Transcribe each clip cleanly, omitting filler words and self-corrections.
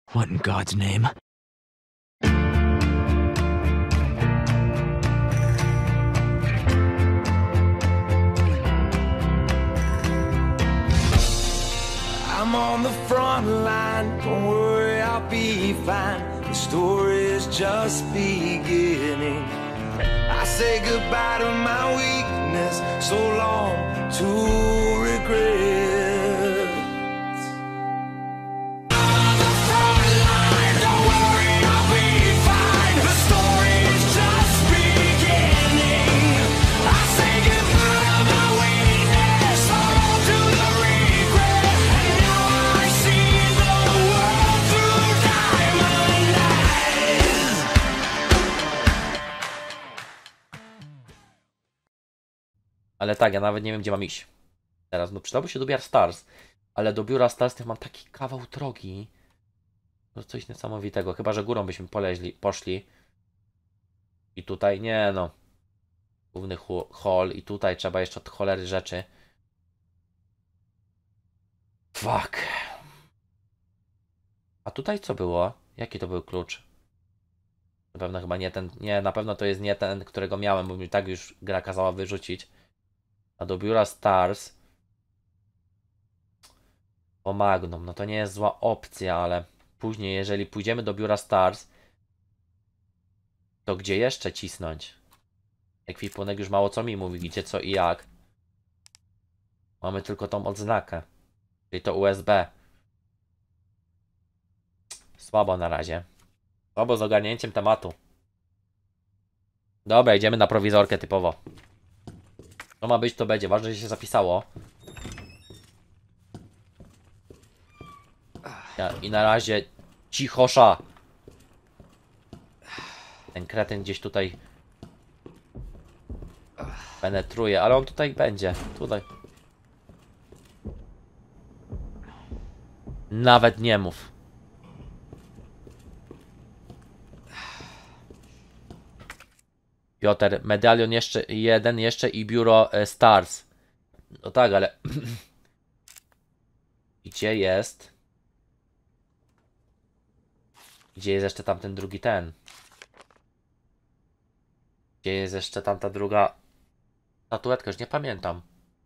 What in God's name? I'm on the front line, don't worry, I'll be fine. The story is just beginning. I say goodbye to my weakness, so long to regret. On the front line, don't worry, I'll be fine. The story is just beginning. I say goodbye to my weakness, so long to the regret. And now I see the world through diamond eyes. Ale tak, ja nawet nie wiem, gdzie mam iść. Teraz, no przydałby się do biura Stars. Ale do biura Stars to mam taki kawał drogi. To coś niesamowitego. Chyba że górą byśmy poszli. I tutaj, nie no. Główny hall. I tutaj trzeba jeszcze od cholery rzeczy. Fuck. A tutaj co było? Jaki to był klucz? Na pewno chyba nie ten. Nie, na pewno to jest nie ten, którego miałem, bo mi tak już gra kazała wyrzucić. A do biura Stars po Magnum, no to nie jest zła opcja, ale później, jeżeli pójdziemy do biura Stars, to gdzie jeszcze cisnąć? Ekwipunek już mało co mi mówi, gdzie co i jak. Mamy tylko tą odznakę, czyli to USB. Słabo na razie. Słabo z ogarnięciem tematu. Dobra, idziemy na prowizorkę typowo. To ma być, to będzie. Ważne, że się zapisało. I na razie cichosza. Ten kretyn gdzieś tutaj penetruje, ale on tutaj będzie. Tutaj. Nawet nie mów. Piotr, medalion jeszcze jeden, jeszcze i biuro Stars. No tak, ale gdzie jest? Gdzie jest jeszcze tamten drugi ten? Gdzie jest jeszcze tamta druga statuetka? Już nie pamiętam.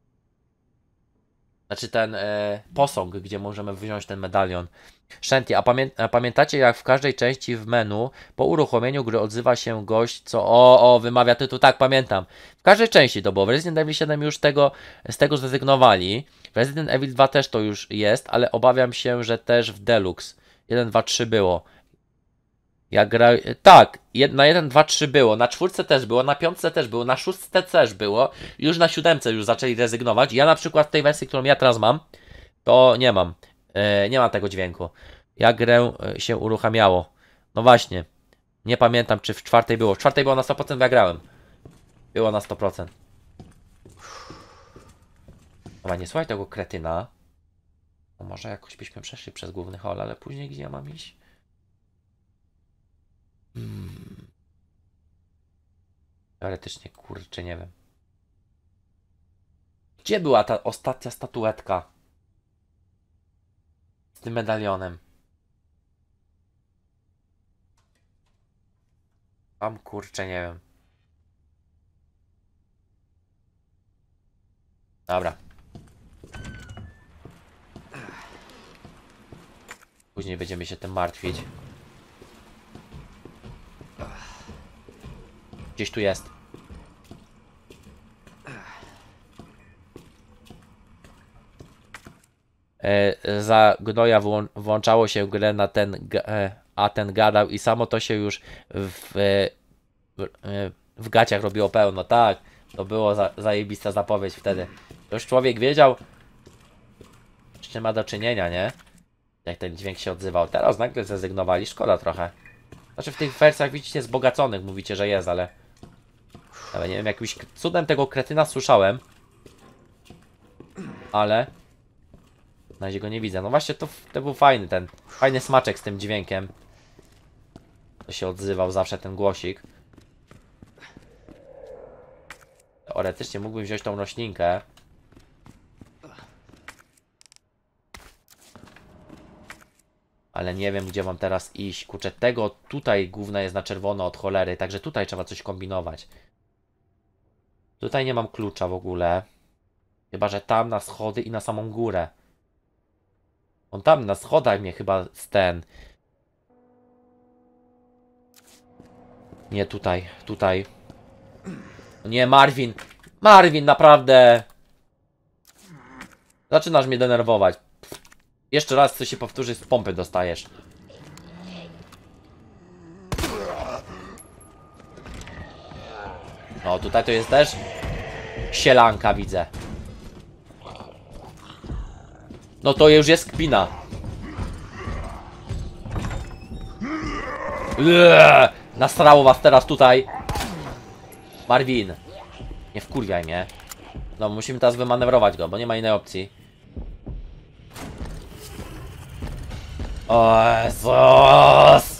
Znaczy ten posąg, gdzie możemy wziąć ten medalion. Shanty, a pamiętacie jak w każdej części w menu po uruchomieniu gry odzywa się gość, co wymawia tytuł? Tak, pamiętam. W każdej części to było. W Resident Evil 7 już z tego zrezygnowali. W Resident Evil 2 też to już jest, ale obawiam się, że też w Deluxe 1, 2, 3 było. Tak, na 1, 2, 3 było, na 4 też było, na 5 też było, na 6 też było, już na 7 już zaczęli rezygnować. Ja na przykład w tej wersji, którą ja teraz mam, to nie mam. Nie mam tego dźwięku. Jak grę się uruchamiało. No właśnie. Nie pamiętam, czy w 4 było. W 4 było na 100%, bo ja grałem. Było na 100%. Dobra, nie słuchaj tego kretyna. No może jakoś byśmy przeszli przez główny hall, ale później gdzie ja mam iść? Teoretycznie, kurczę, nie wiem. Gdzie była ta ostatnia statuetka? Z tym medalionem. Tam, kurczę, nie wiem. Dobra. Później będziemy się tym martwić. Gdzieś tu jest. Za gnoja włączało się grę na ten, a ten gadał i samo to się już w gaciach robiło pełno. Tak, to było zajebista zapowiedź wtedy. Już człowiek wiedział, z czym ma do czynienia, nie? Jak ten dźwięk się odzywał. Teraz nagle zrezygnowali, szkoda trochę. Znaczy w tych wersjach widzicie wzbogaconych mówicie, że jest, ale nie wiem, jakimś cudem tego kretyna słyszałem. Ale na razie go nie widzę. No właśnie to był fajny fajny smaczek z tym dźwiękiem. To się odzywał zawsze ten głosik. Teoretycznie mógłbym wziąć tą roślinkę. Ale Ale nie wiem, gdzie mam teraz iść. Kurczę, tego tutaj gówno jest na czerwono od cholery, także tutaj trzeba coś kombinować. Tutaj nie mam klucza w ogóle. Chyba, że tam na schody i na samą górę. On tam na schodach mnie chyba Nie, tutaj, tutaj. Nie, Marvin. Marvin, naprawdę. Zaczynasz mnie denerwować. Jeszcze raz coś się powtórzy, z pompy dostajesz. No, tutaj to jest też sielanka, widzę. No to już jest kpina. Nasrało was teraz tutaj. Marvin. Nie wkurwiaj mnie. No, musimy teraz wymanewrować go, bo nie ma innej opcji. O Jezus!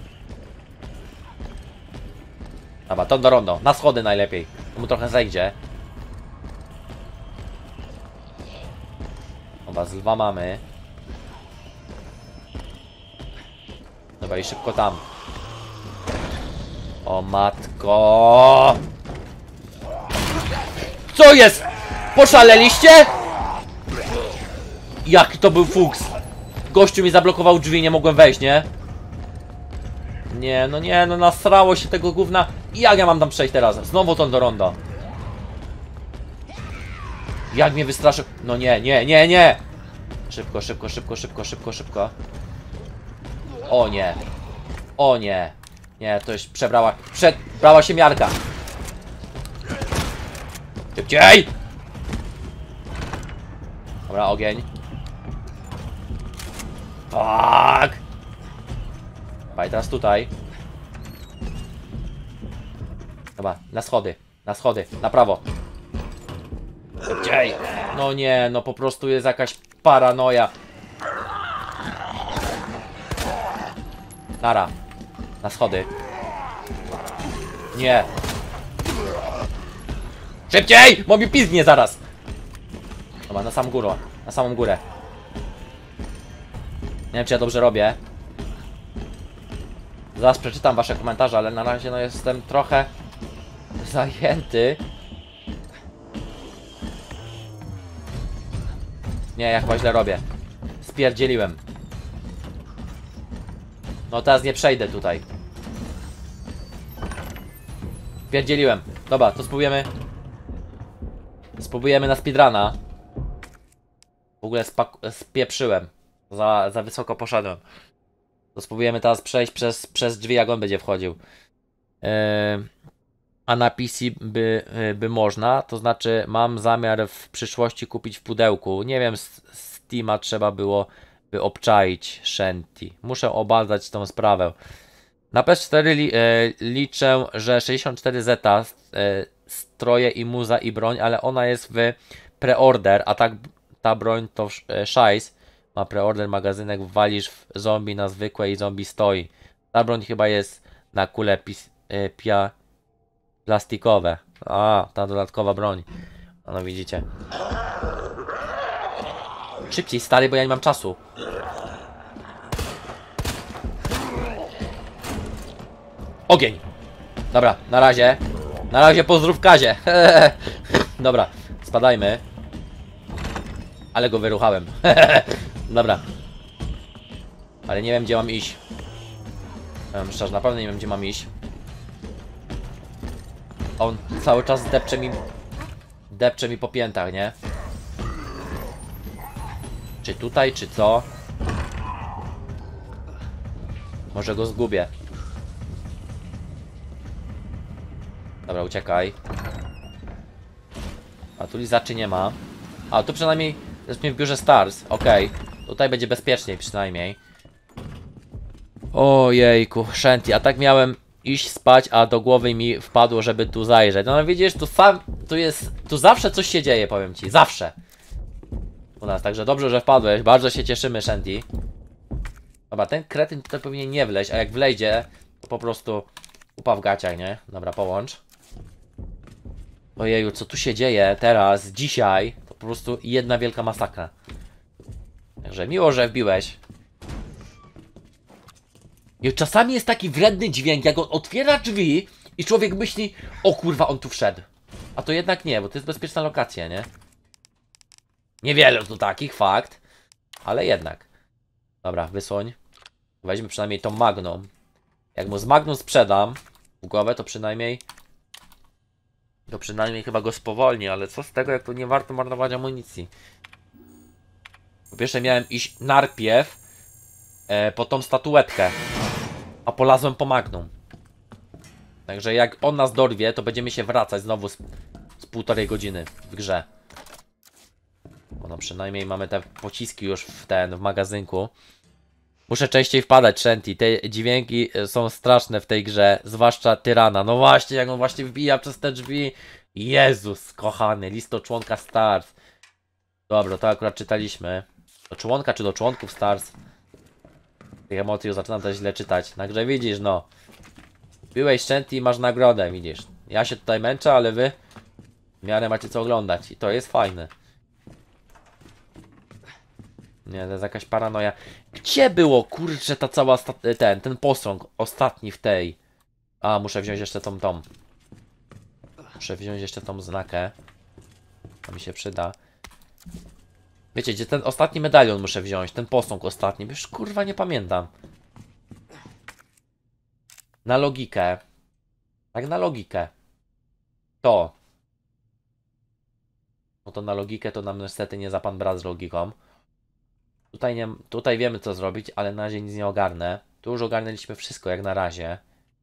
Dobra, to do rondo. Na schody najlepiej. Mu trochę zejdzie. Dobra, z lwa mamy. Dobra, i szybko tam. O matko! Co jest? Poszaleliście? Jaki to był fuks? Gościu mi zablokował drzwi, nie mogłem wejść, nie? Nie, no nasrało się tego gówna. Jak ja mam tam przejść teraz? Znowu to do rondo. Jak mnie wystraszył? No nie. Szybko. O nie. O nie. Nie, to już przebrała się miarka. Szybciej! Dobra, ogień. Tak. Dobra, i teraz tutaj. Dobra, na schody, na prawo. Szybciej! No nie, no po prostu jest jakaś paranoja. Nara. Na schody. Nie. Szybciej! Bo mi pizgnie zaraz. Dobra, na samą górę. Nie wiem, czy ja dobrze robię. Zaraz przeczytam wasze komentarze, ale na razie no jestem trochę zajęty. Nie, ja chyba źle robię. Spierdzieliłem. No teraz nie przejdę tutaj. Spierdzieliłem. Dobra, to spróbujemy. Spróbujemy na speedruna. W ogóle spieprzyłem. Za wysoko poszedłem. To spróbujemy teraz przejść przez drzwi, jak on będzie wchodził. A na PC by można. To znaczy mam zamiar w przyszłości kupić w pudełku. Nie wiem, Steama trzeba było by obczaić Shanty. Muszę obadać tą sprawę. Na PS4 liczę, że 64 Zeta stroje i muza i broń, ale ona jest w preorder, a tak ta broń to szajs. Ma preorder, magazynek, walisz w zombie na zwykłe i zombie stoi. Ta broń chyba jest na kule plastikowe. A, ta dodatkowa broń. No widzicie. Szybciej, stary, bo ja nie mam czasu. Ogień! Dobra, na razie. Na razie pozdrów Kazie. Dobra, spadajmy. Ale go wyruchałem. Dobra. Ale nie wiem, gdzie mam iść. Szczerze, naprawdę nie wiem, gdzie mam iść. On cały czas depcze mi po piętach, nie? Czy tutaj, czy co? Może go zgubię. Dobra, uciekaj. A tu lizaczy nie ma. A tu przynajmniej jest mi w biurze Stars. Okej. Tutaj będzie bezpieczniej przynajmniej. Ojejku, Shanty. A tak miałem iść spać, a do głowy mi wpadło, żeby tu zajrzeć. No widzisz, tu zawsze coś się dzieje, powiem ci. Zawsze. U nas, także dobrze, że wpadłeś. Bardzo się cieszymy, Shanty. Dobra, ten kretyn tutaj powinien nie wleźć, a jak wlejdzie, to po prostu upa w gaciach, nie? Dobra, połącz. Ojeju, co tu się dzieje teraz, dzisiaj? To po prostu jedna wielka masakra. Także miło, że wbiłeś. I czasami jest taki wredny dźwięk, jak on otwiera drzwi i człowiek myśli, o kurwa, on tu wszedł. A to jednak nie, bo to jest bezpieczna lokacja, nie? Niewiele tu takich, fakt. Ale jednak. Dobra, wysłoń. Weźmy przynajmniej tą Magnum. Jak mu z Magnum sprzedam w głowę, to przynajmniej... To przynajmniej chyba go spowolni, ale co z tego, jak tu nie warto marnować amunicji. Po pierwsze miałem iść najpierw po tą statuetkę, a polazłem po Magnum. Także jak on nas dorwie, to będziemy się wracać znowu z półtorej godziny w grze. Bo no przynajmniej mamy te pociski już w magazynku. Muszę częściej wpadać, Shanty. Te dźwięki są straszne w tej grze, zwłaszcza Tyrana. No właśnie, jak on właśnie wbija przez te drzwi. Jezus, kochany, list do członka Stars. Dobra, to akurat czytaliśmy. Do członka czy do członków Stars? Tych emocji już zaczynam też źle czytać. Także widzisz, no. Byłeś Shanty i masz nagrodę, widzisz. Ja się tutaj męczę, ale wy w miarę macie co oglądać. I to jest fajne. Nie, to jest jakaś paranoja. Gdzie było, kurczę, ta cała ten posąg ostatni w tej? A, muszę wziąć jeszcze tą. Muszę wziąć jeszcze tą znakę. To mi się przyda. Wiecie, gdzie ten ostatni medalion muszę wziąć? Ten posąg ostatni. Już kurwa nie pamiętam. Na logikę. Tak, na logikę. To. No to na logikę to nam niestety nie za pan brat z logiką. Tutaj wiemy co zrobić, ale na razie nic nie ogarnę. Tu już ogarnęliśmy wszystko jak na razie.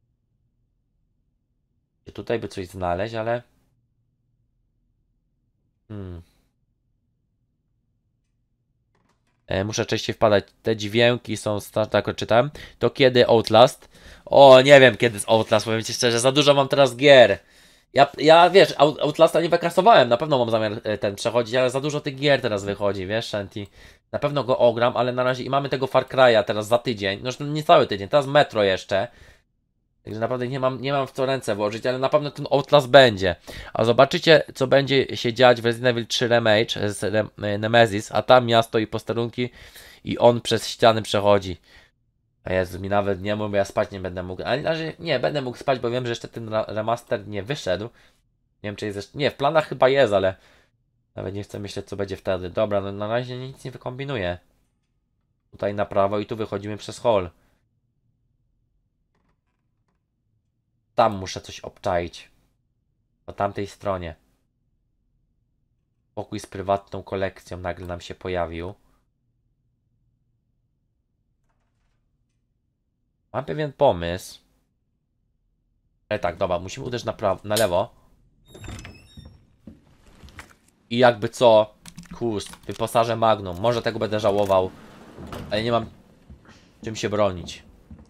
Tutaj by coś znaleźć, ale... Muszę częściej wpadać. Te dźwięki są, tak czytałem. To kiedy Outlast? O, nie wiem kiedy z Outlast, powiem ci szczerze, za dużo mam teraz gier. Ja wiesz, Outlasta nie wykasowałem, na pewno mam zamiar ten przechodzić, ale za dużo tych gier teraz wychodzi, wiesz, Shanty. Na pewno go ogram, ale na razie i mamy tego Far Cry'a teraz za tydzień, no nie cały tydzień, teraz Metro jeszcze. Także naprawdę nie mam w co ręce włożyć, ale na pewno ten Outlast będzie. A zobaczycie, co będzie się dziać w Resident Evil 3 Remake z Nemesis, a tam miasto i posterunki i on przez ściany przechodzi. A Jezu, mi nawet nie mów, bo ja spać nie będę mógł. Ale na razie nie, będę mógł spać, bo wiem, że jeszcze ten remaster nie wyszedł. Nie wiem, czy jest jeszcze... Nie, w planach chyba jest, ale nawet nie chcę myśleć, co będzie wtedy. Dobra, no na razie nic nie wykombinuję. Tutaj na prawo i tu wychodzimy przez hall. Tam muszę coś obczaić. Po tamtej stronie. Pokój z prywatną kolekcją nagle nam się pojawił. Mam pewien pomysł. Ale tak, dobra, musimy uderzyć na lewo. I jakby co, wyposażę Magnum. Może tego będę żałował. Ale nie mam czym się bronić.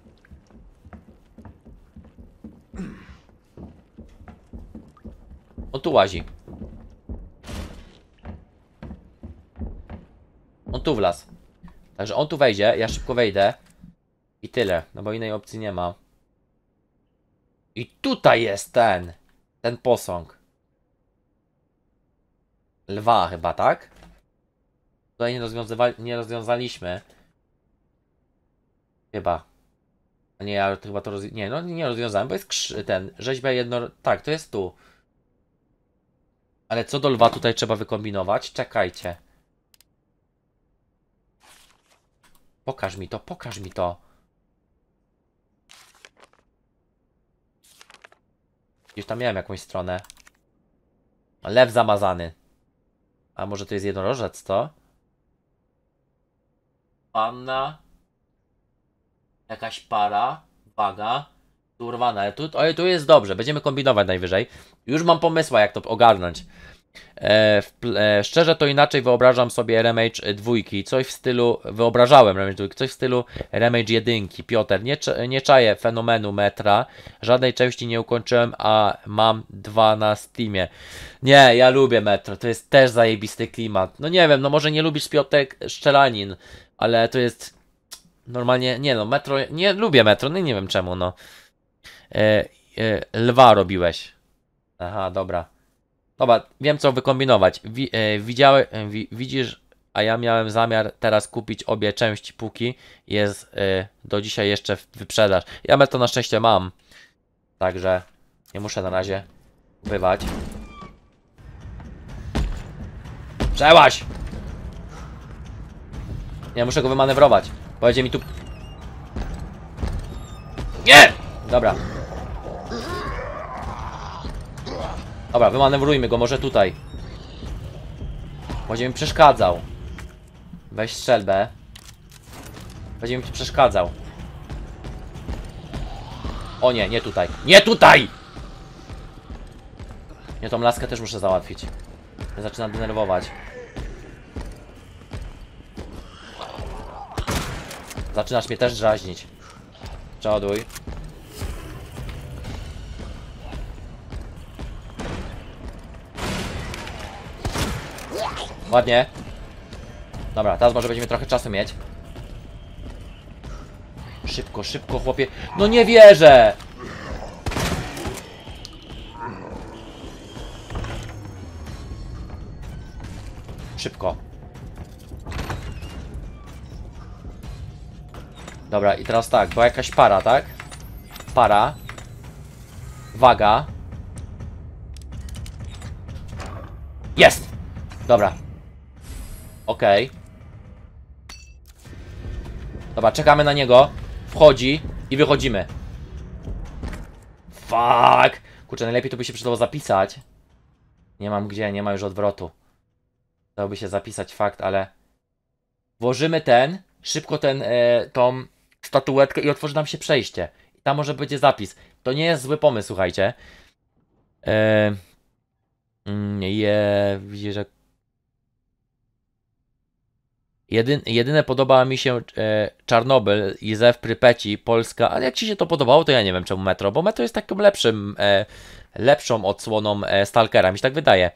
On tu łazi. On tu wlazł. Także on tu wejdzie, ja szybko wejdę. I tyle, no bo innej opcji nie ma. I tutaj jest ten posąg. Lwa chyba, tak? Tutaj nie rozwiązaliśmy. Chyba. A nie, ja chyba to nie, no nie rozwiązałem, bo jest rzeźba tak, to jest tu. Ale co do lwa tutaj trzeba wykombinować? Czekajcie. Pokaż mi to, pokaż mi to. Gdzieś tam miałem jakąś stronę. Lew zamazany. A może to jest jednorożec, to? Panna. Jakaś para. Waga. Tu urwana, ale tu jest dobrze. Będziemy kombinować najwyżej. Już mam pomysła, jak to ogarnąć. Szczerze to inaczej wyobrażam sobie Remage 2. Coś w stylu... Wyobrażałem Remage 2. Coś w stylu Remage 1. Piotr, nie czaję fenomenu metra. Żadnej części nie ukończyłem, a mam 2 na Steamie. Nie, ja lubię metro. To jest też zajebisty klimat. No nie wiem, no może nie lubisz Piotrek Szczelanin, ale to jest... Normalnie, nie no, metro... Nie lubię metro, no nie wiem czemu, no. Lwa robiłeś. Aha, dobra. Dobra, wiem co wykombinować. Widzisz a ja miałem zamiar teraz kupić obie części, póki jest do dzisiaj jeszcze w wyprzedaż. Ja to na szczęście mam, także nie muszę na razie bywać. Przełaź! Nie, muszę go wymanewrować. Pojedzie mi tu... Nie! Dobra. Dobra, wymanewrujmy go może tutaj. Będzie mi przeszkadzał. Weź strzelbę. Będzie mi tu przeszkadzał. O nie, nie tutaj. Nie tutaj! Nie, tą laskę też muszę załatwić. Mnie zaczyna denerwować. Zaczynasz mnie też drażnić. Przeładuj. Ładnie. Dobra, teraz może będziemy trochę czasu mieć. Szybko, szybko, chłopie. No nie wierzę! Szybko. Dobra, i teraz tak, była jakaś para, tak? Para. Waga. Jest! Dobra. Okej. Dobra, czekamy na niego. Wchodzi i wychodzimy. Fuck! Kurczę, najlepiej to by się przydało zapisać. Nie mam gdzie, nie ma już odwrotu. Dałoby się zapisać fakt, ale... Włożymy szybko tą statuetkę i otworzy nam się przejście. I tam może będzie zapis. To nie jest zły pomysł, słuchajcie. Widzisz, że... Jedyne podoba mi się Czarnobyl i Zew Prypeci, Polska, ale jak ci się to podobało, to ja nie wiem czemu Metro, bo Metro jest taką lepszą odsłoną Stalkera, mi się tak wydaje.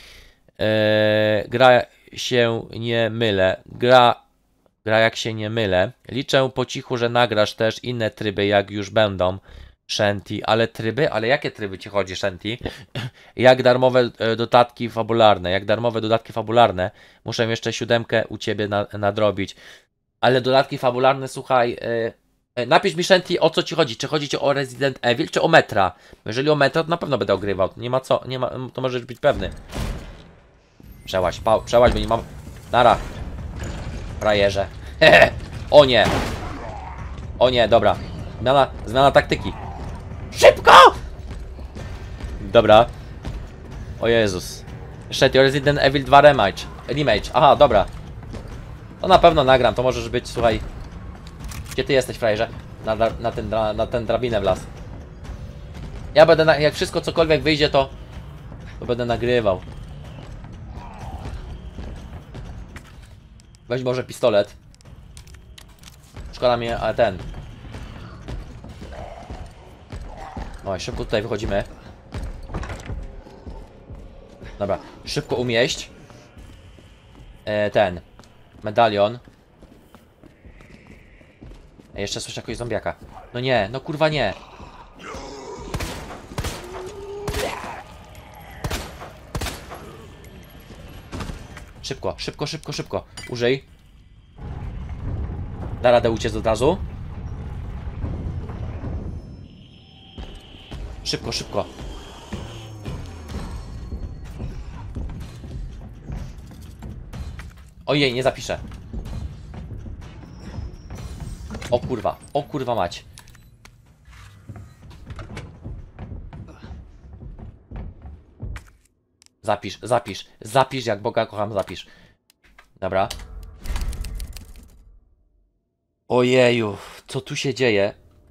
Gra się nie mylę, gra jak się nie mylę. Liczę po cichu, że nagrasz też inne tryby, jak już będą. Shanty, ale tryby? Ale jakie tryby ci chodzi, Shanty? Jak darmowe dodatki fabularne. Muszę jeszcze 7 u ciebie nadrobić. Ale dodatki fabularne, słuchaj... napisz mi, Shanty, o co ci chodzi. Czy chodzi ci o Resident Evil, czy o Metra? Jeżeli o Metra, to na pewno będę ogrywał. Nie ma co, to możesz być pewny. Przełaź, bo nie mam... Nara. Frajerze. O nie. O nie, dobra. Zmiana taktyki. Szybko! Dobra. O Jezus. Jeszcze Resident Evil 2 Remake. Aha, dobra. To na pewno nagram, to możesz być, słuchaj. Gdzie ty jesteś, frajerze? Na ten drabinę wlazł. Ja będę, jak wszystko cokolwiek wyjdzie, to będę nagrywał. Weź może pistolet. Szkoda mnie, ale ten. No i szybko tutaj wychodzimy. Dobra, szybko umieść ten medalion. Jeszcze słyszę jakiegoś zombiaka. No nie, no kurwa nie. Szybko. Użyj. Da radę uciec od razu. Szybko. Ojej, nie zapiszę. O kurwa mać. Zapisz, jak Boga kocham, zapisz. Dobra. Ojeju, co tu się dzieje?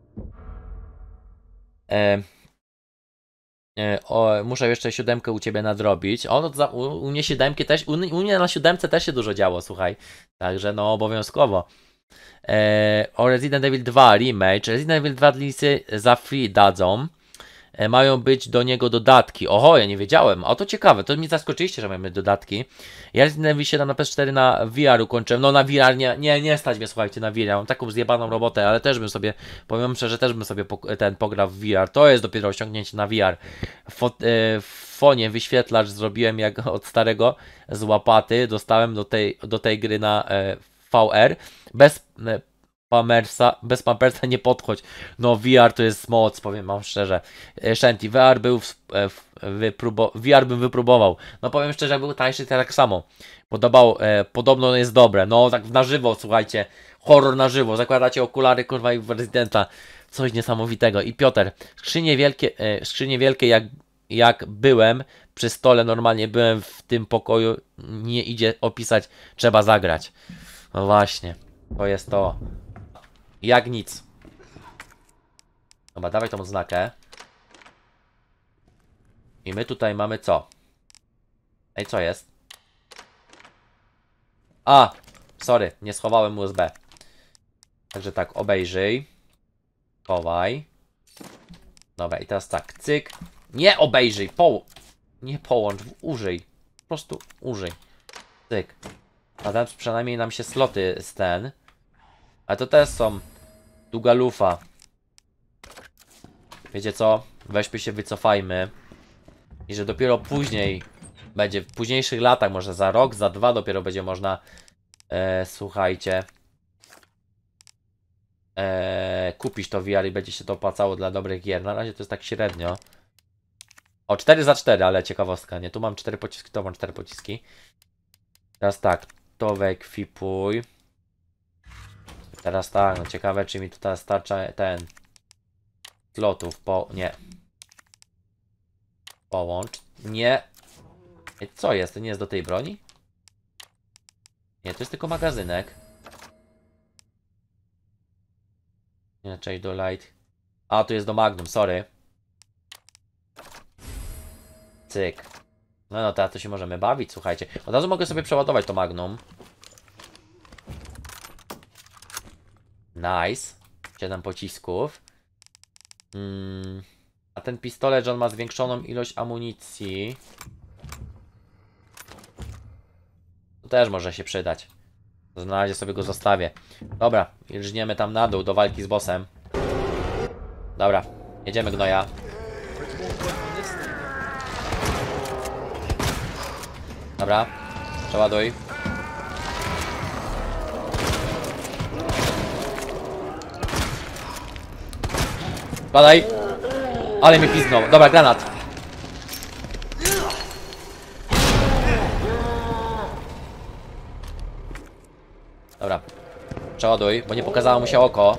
Muszę jeszcze 7 u ciebie nadrobić. O, no to u mnie 7 też, u mnie na 7 też się dużo działo, słuchaj. Także no obowiązkowo. O Resident Evil 2 Remake. Resident Evil 2 DLC za free dadzą. mają być do niego dodatki. Oho, ja nie wiedziałem. O, to ciekawe, to mnie zaskoczyliście, że mamy dodatki. Ja Resident Evil 7 na PS4 na VR ukończyłem. No na VR nie stać mnie, słuchajcie, na VR. Mam taką zjebaną robotę, ale też bym sobie, powiem szczerze, też bym sobie pograł w VR. To jest dopiero osiągnięcie na VR. W fonie wyświetlacz zrobiłem jak od starego z łapaty. Dostałem do tej gry na VR. Bez pampersa nie podchodź. No VR to jest moc, powiem wam szczerze. Shanty, VR bym wypróbował. No powiem szczerze, jak był tańszy, to tak samo. Podobno jest dobre. No tak na żywo, słuchajcie. Horror na żywo. Zakładacie okulary, kurwa, i w Residenta. Coś niesamowitego. I Piotr, skrzynie wielkie jak byłem przy stole, normalnie byłem w tym pokoju, nie idzie opisać, trzeba zagrać. No właśnie, to jest to. Jak nic. Dobra, dawaj tą odznakę. I my tutaj mamy co? Ej, co jest? A! Sorry, nie schowałem USB. Także tak, obejrzyj. Chowaj. Dobra, i teraz tak, cyk. Nie obejrzyj, nie połącz, użyj. Po prostu użyj. Cyk. A tam przynajmniej nam się sloty z ten. A to też są długa lufa. Wiecie co? Weźmy się, wycofajmy. I że dopiero później będzie, w późniejszych latach, może za rok, za 2 dopiero będzie można, słuchajcie, kupić to VR i będzie się to opłacało dla dobrych gier. Na razie to jest tak średnio. O, 4 za 4, ale ciekawostka, nie? Tu mam 4 pociski, to mam 4 pociski. Teraz tak, to wyekwipuj. Teraz tak, no ciekawe, czy mi tutaj starcza ten slotów, nie. Połącz, nie. Co jest? To nie jest do tej broni? Nie, to jest tylko magazynek. Nie, cześć do light. A, tu jest do Magnum, sorry. Cyk. No, teraz to się możemy bawić, słuchajcie. Od razu mogę sobie przeładować to Magnum. Nice. 7 pocisków. A ten pistolet, że on ma zwiększoną ilość amunicji. To też może się przydać. Na razie sobie go zostawię. Dobra, rżniemy tam na dół do walki z bossem. Dobra, jedziemy, gnoja. Dobra, przeładuj. Badaj. Ale mnie piznął. Dobra, granat. Dobra. Przeładuj, bo nie pokazało mu się oko.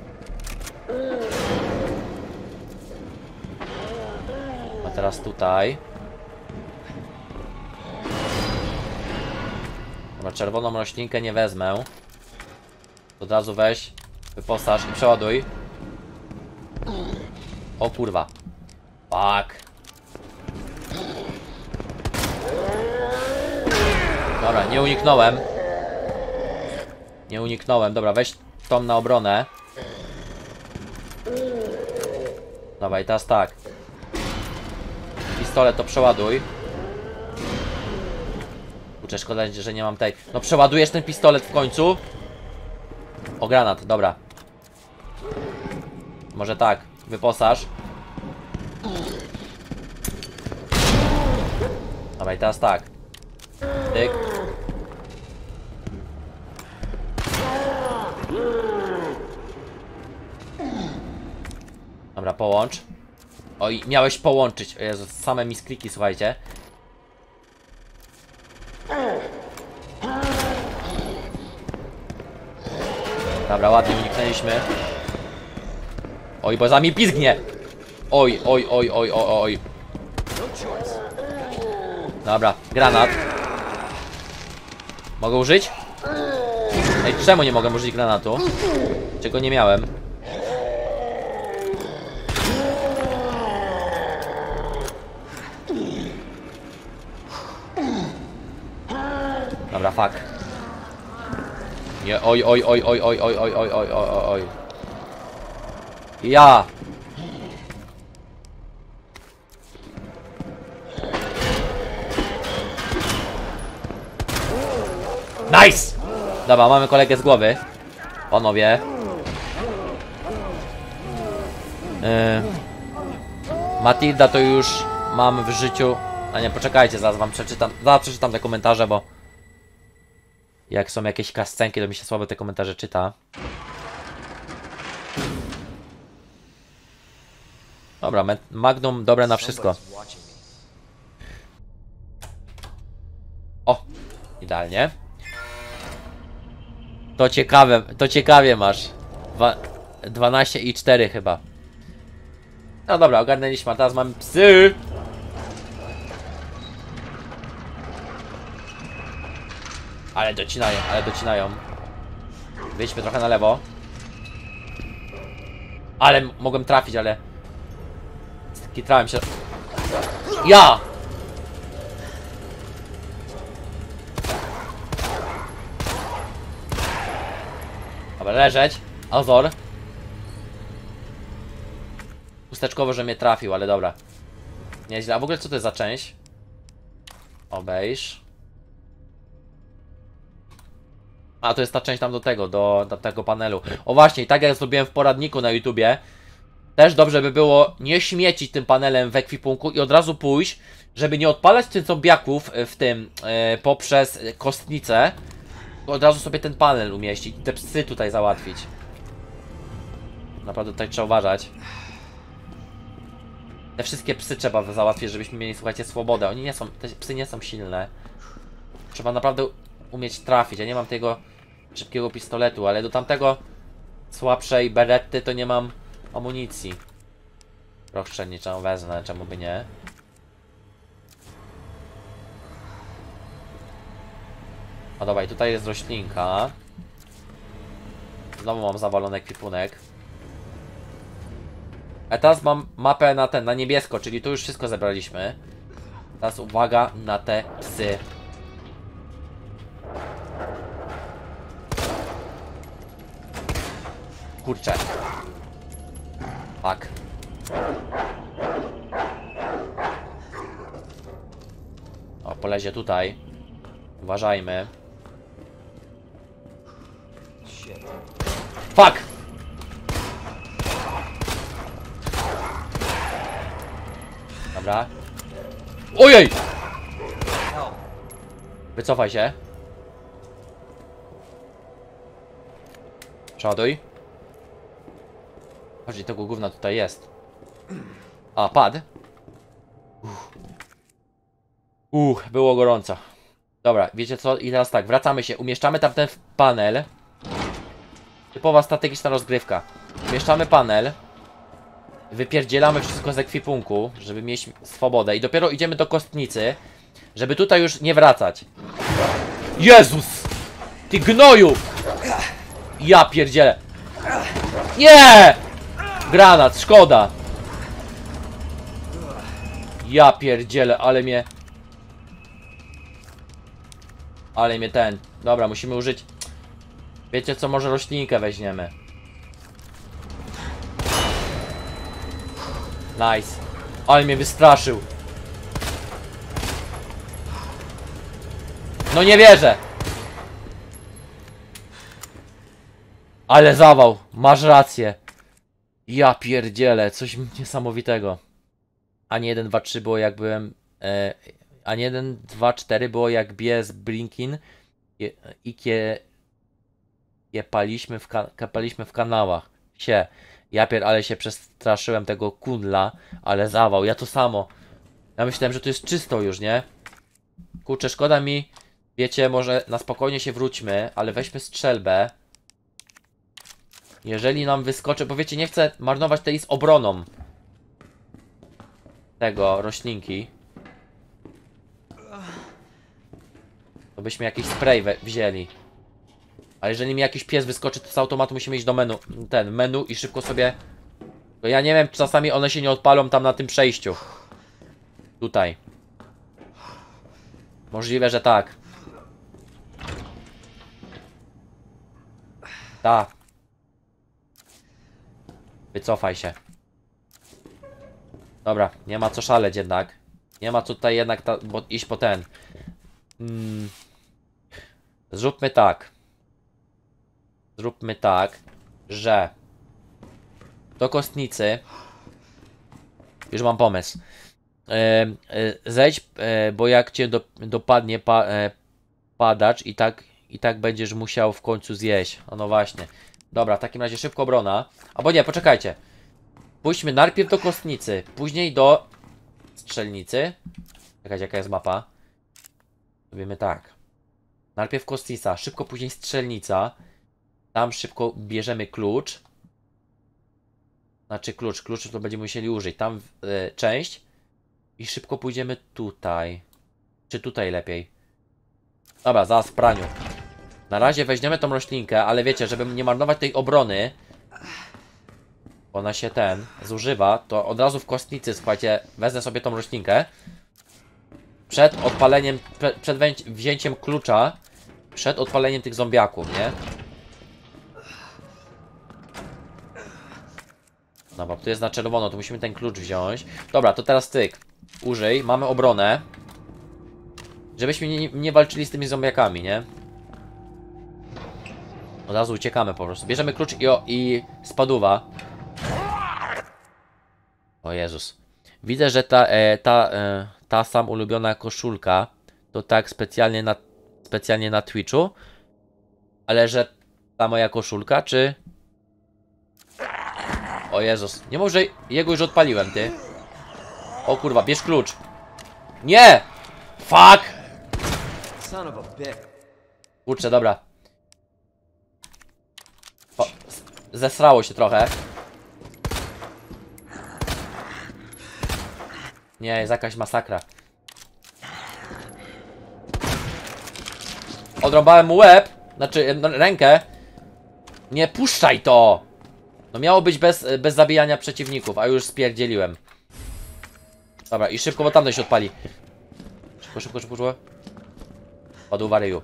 A teraz tutaj. Dobra, czerwoną roślinkę nie wezmę. Od razu weź, wyposaż i przeładuj. O kurwa. Fuck. Dobra, nie uniknąłem. Nie uniknąłem. Dobra, weź tą na obronę. Dobra, i teraz tak. Pistolet to przeładuj. Kurczę, szkoda, że nie mam tej. No przeładujesz ten pistolet w końcu. O, granat, dobra. Może tak, wyposaż. Dobra, i teraz tak. Tyk. Dobra, połącz. Oj, miałeś połączyć. O Jezu, same miskliki, słuchajcie. Dobra, ładnie uniknęliśmy. Oj, bo za mi pizgnie. Oj, oj, oj, oj, oj, oj. Dobra, granat. Mogę użyć? Ej, czemu nie mogę użyć granatu? Czego nie miałem? Dobra, fuck. Nie, oj, oj, oj, oj, oj, oj, oj, oj, oj, oj, oj. Ja! Nice! Dobra, mamy kolegę z głowy. Panowie. Matilda to już mam w życiu. A nie, poczekajcie, zaraz wam przeczytam. Zaraz przeczytam te komentarze, bo jak są jakieś kascenki, to mi się słabo te komentarze czyta. Dobra, Magnum dobre na wszystko. O! Idealnie. To ciekawie masz. 12 i 4 chyba. No dobra, ogarnęliśmy, a teraz mamy psy! Ale docinają, ale docinają. Wyjdźmy trochę na lewo. Ale mogłem trafić, ale... Skitrałem się. Ja! Dobra, leżeć. Azor. Chusteczkowo, że mnie trafił, ale dobra. Nieźle. A w ogóle co to jest za część? Obejrz. A, to jest ta część tam do tego, do tego panelu. O właśnie, i tak jak zrobiłem w poradniku na YouTubie, też dobrze by było nie śmiecić tym panelem w ekwipunku i od razu pójść, żeby nie odpalać tych zombiaków w tym, poprzez kostnicę, od razu sobie ten panel umieścić i te psy tutaj załatwić. Naprawdę tutaj trzeba uważać. Te wszystkie psy trzeba załatwić, żebyśmy mieli, słuchajcie, swobodę. Oni nie są, te psy nie są silne. Trzeba naprawdę umieć trafić. Ja nie mam tego szybkiego pistoletu, ale do tamtego słabszej beretty to nie mam amunicji. Proch strzelniczą wezmę, czemu by nie. O dobra, i tutaj jest roślinka. Znowu mam zawalony ekwipunek. A teraz mam mapę na niebiesko, czyli tu już wszystko zebraliśmy. Teraz uwaga na te psy. Kurczę. Tak. O, polezie tutaj. Uważajmy. Fuck! Dobra. Ojej! Wycofaj się. Przoduj. Chodź, tego gówna tutaj jest. A, pad. Było gorąco. Dobra, wiecie co? I teraz tak, wracamy się. Umieszczamy tam ten panel. Typowa strategiczna rozgrywka. Umieszczamy panel. Wypierdzielamy wszystko z ekwipunku, żeby mieć swobodę. I dopiero idziemy do kostnicy, żeby tutaj już nie wracać. Jezus! Ty gnoju! Ja pierdzielę. Nie! Granat, szkoda. Ja pierdzielę, ale mnie... Ale mnie ten... Dobra, musimy użyć... Wiecie co, może roślinkę weźmiemy. Nice. Ale mnie wystraszył. No nie wierzę. Ale zawał. Masz rację. Ja pierdzielę. Coś niesamowitego. A nie 1, 2, 3 było jak byłem... a nie 1, 2, 4 było jak bies Blinkin i paliśmy w kanałach. Ale się przestraszyłem tego kundla, ale zawał, ja to samo. Ja myślałem, że to jest czysto już, nie? Kurczę, szkoda mi, wiecie, może na spokojnie się wróćmy, ale weźmy strzelbę. Jeżeli nam wyskoczy, bo wiecie, nie chcę marnować tej z obroną tego roślinki. To byśmy jakiś spray wzięli. A jeżeli mi jakiś pies wyskoczy, to z automatu musimy iść do menu i szybko sobie... Bo ja nie wiem, czy czasami one się nie odpalą tam na tym przejściu. Tutaj. Możliwe, że tak. Tak. Wycofaj się. Dobra, nie ma co szaleć jednak. Nie ma co tutaj jednak iść po ten. Zróbmy tak. Zróbmy tak, że do kostnicy. Już mam pomysł. Zejdź, bo jak cię dopadnie padacz i tak będziesz musiał w końcu zjeść. No właśnie. Dobra, w takim razie szybko obrona. Albo nie, poczekajcie. Pójdźmy najpierw do kostnicy, później do strzelnicy. Czekajcie, jaka jest mapa. Robimy tak. Najpierw kostnica, szybko później strzelnica. Tam szybko bierzemy klucz. Znaczy klucz to będziemy musieli użyć. Tam część. I szybko pójdziemy tutaj. Czy tutaj lepiej? Dobra, zaraz w praniu. Na razie weźmiemy tą roślinkę, ale wiecie, żeby nie marnować tej obrony, ona się zużywa, to od razu w kostnicy, słuchajcie, wezmę sobie tą roślinkę. Przed odpaleniem, przed wzięciem klucza, przed odpaleniem tych zombiaków, nie? Dobra, tu jest na czerwono, to musimy ten klucz wziąć. Dobra, to teraz tyk. Użyj, mamy obronę. Żebyśmy nie walczyli z tymi zombiakami, nie? Od razu uciekamy po prostu. Bierzemy klucz i spaduwa. O Jezus. Widzę, że ta sam ulubiona koszulka to tak specjalnie na Twitchu. Ale że ta moja koszulka, czy... O Jezus. Nie może jego już odpaliłem, ty. O kurwa, bierz klucz. Nie! Fuck! Kurczę, dobra. Zesrało się trochę. Nie, jest jakaś masakra. Odrąbałem mu łeb. Znaczy, rękę. Nie puszczaj to! No miało być bez zabijania przeciwników, a już spierdzieliłem. Dobra, i szybko, bo tamten się odpali. Szybko. Padł w ryju.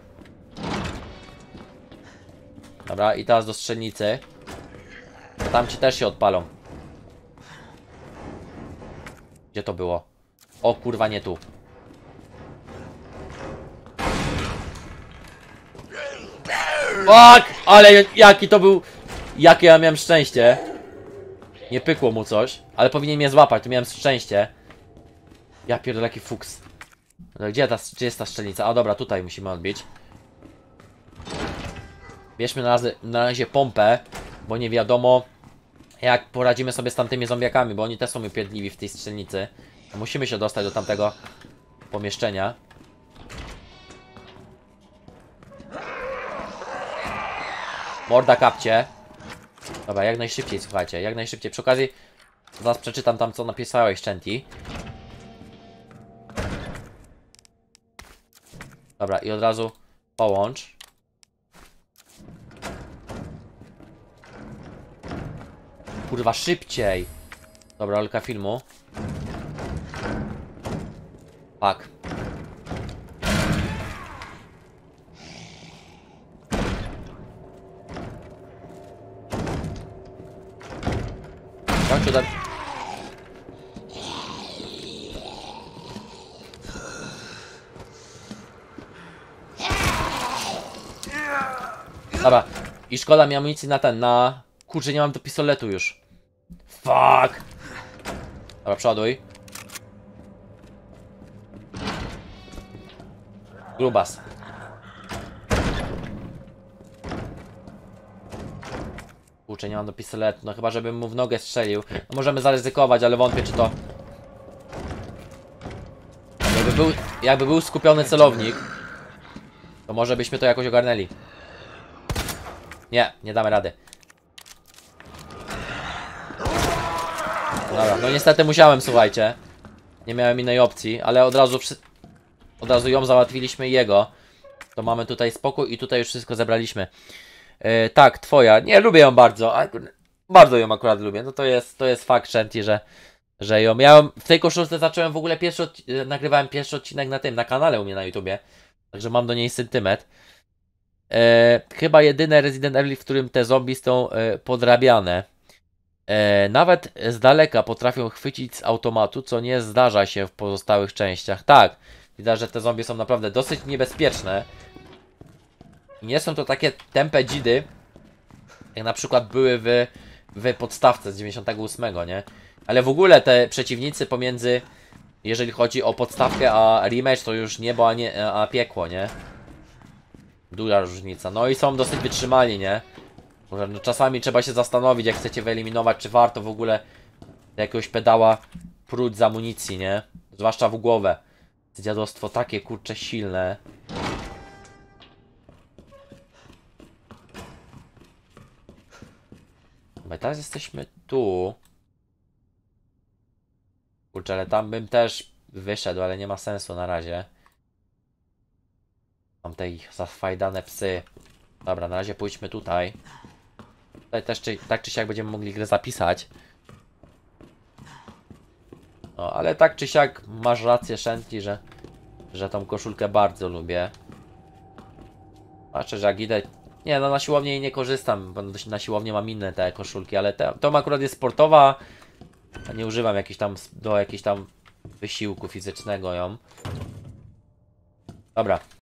Dobra, i teraz do strzelnicy. Bo tam ci też się odpalą. Gdzie to było? O kurwa, nie tu. Fuck! Ale jaki to był... Jakie ja miałem szczęście. Nie pykło mu coś. Ale powinien mnie złapać, to miałem szczęście. Ja pierdolę, jaki fuks. No, gdzie jest ta strzelnica? A dobra, tutaj musimy odbić. Bierzmy na razie pompę, bo nie wiadomo jak poradzimy sobie z tamtymi zombiakami, bo oni też są upierdliwi w tej strzelnicy. Musimy się dostać do tamtego pomieszczenia. Morda kapcie. Dobra, jak najszybciej, słuchajcie, jak najszybciej. Przy okazji zaraz przeczytam tam, co napisałeś, Shanty. Dobra, i od razu połącz. Kurwa, szybciej. Dobra, rolka filmu. Fuck. Tak, czy Dobra, i szkoda mi amunicji na Kurczę, nie mam do pistoletu już. Fuck! Dobra, przoduj. Grubas. Kurczę, nie mam do pistoletu. No chyba, żebym mu w nogę strzelił. No możemy zaryzykować, ale wątpię, czy to... Jakby był skupiony celownik, to może byśmy to jakoś ogarnęli. Nie, nie damy rady. Dobra, no niestety musiałem, słuchajcie. Nie miałem innej opcji, ale od razu ją załatwiliśmy i jego. To mamy tutaj spokój i tutaj już wszystko zebraliśmy. Tak, twoja. Nie, lubię ją bardzo. Bardzo ją akurat lubię. No to jest fakt, Shanty, że ją miałem. W tej koszulce zacząłem w ogóle nagrywałem pierwszy odcinek na kanale u mnie na YouTubie. Także mam do niej sentyment. Chyba jedyne Resident Evil, w którym te zombie są podrabiane. Nawet z daleka potrafią chwycić z automatu, co nie zdarza się w pozostałych częściach. Tak, widać, że te zombie są naprawdę dosyć niebezpieczne. Nie są to takie tępe dzidy, jak na przykład były w podstawce z 98, nie? Ale w ogóle te przeciwnicy pomiędzy, jeżeli chodzi o podstawkę a rematch, to już niebo a piekło, nie? Duża różnica. No i są dosyć wytrzymali, nie? Może, no, czasami trzeba się zastanowić, jak chcecie wyeliminować, czy warto w ogóle jakiegoś pedała pruć z amunicji, nie? Zwłaszcza w głowę. Dziadostwo takie, kurcze, silne. Bo teraz jesteśmy tu. Kurczę, ale tam bym też wyszedł, ale nie ma sensu na razie. Mam te ich zafajdane psy. Dobra, na razie pójdźmy tutaj. Tutaj też tak czy siak będziemy mogli grę zapisać. No, ale tak czy siak masz rację, Shanty, że tą koszulkę bardzo lubię. Patrzę, że jak idę... Nie, no na siłowni jej nie korzystam, bo na siłowni mam inne te koszulki, ale to akurat jest sportowa. A nie używam do jakichś tam wysiłku fizycznego ją. Dobra,